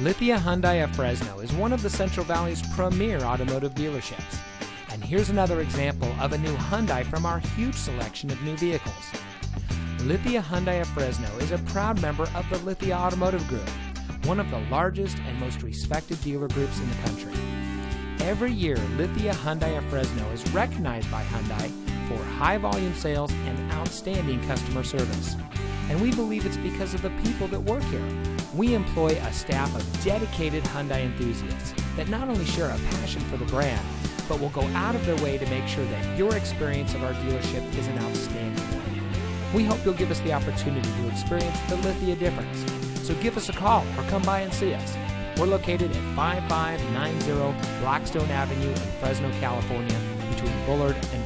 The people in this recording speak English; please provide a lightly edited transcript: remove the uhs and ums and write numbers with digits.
Lithia Hyundai of Fresno is one of the Central Valley's premier automotive dealerships. And here's another example of a new Hyundai from our huge selection of new vehicles. Lithia Hyundai of Fresno is a proud member of the Lithia Automotive Group, one of the largest and most respected dealer groups in the country. Every year, Lithia Hyundai of Fresno is recognized by Hyundai for high volume sales and outstanding customer service. And we believe it's because of the people that work here. We employ a staff of dedicated Hyundai enthusiasts that not only share a passion for the brand, but will go out of their way to make sure that your experience of our dealership is an outstanding one. We hope you'll give us the opportunity to experience the Lithia difference. So give us a call or come by and see us. We're located at 5590 Blackstone Avenue in Fresno, California, between Bullard and